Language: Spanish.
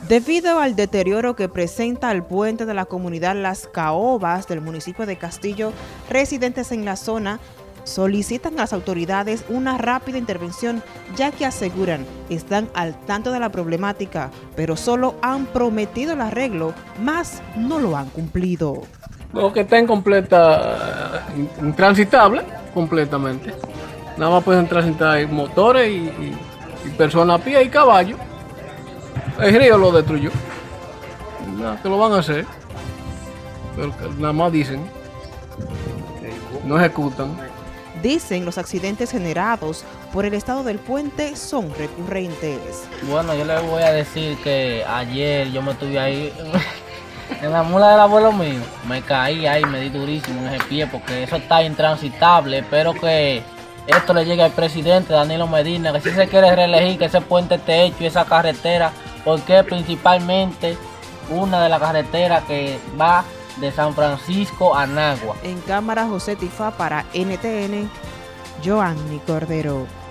Debido al deterioro que presenta el puente de la comunidad Las Caobas del municipio de Castillo, residentes en la zona solicitan a las autoridades una rápida intervención, ya que aseguran están al tanto de la problemática, pero solo han prometido el arreglo, más no lo han cumplido. O que está intransitable completamente. Nada más pueden transitar motores y personas a pie y caballos. El río lo destruyó. Nada, que lo van a hacer. Pero nada más dicen. No ejecutan. Dicen los accidentes generados por el estado del puente son recurrentes. Bueno, yo les voy a decir que ayer yo me estuve ahí en la mula del abuelo mío. Me caí ahí, me di durísimo en ese pie porque eso está intransitable. Espero que esto le llegue al presidente Danilo Medina, que si se quiere reelegir, que ese puente esté hecho y esa carretera, porque es principalmente una de las carreteras que va de San Francisco a Nagua. En cámara, José Tifá para NTN, Joanny Cordero.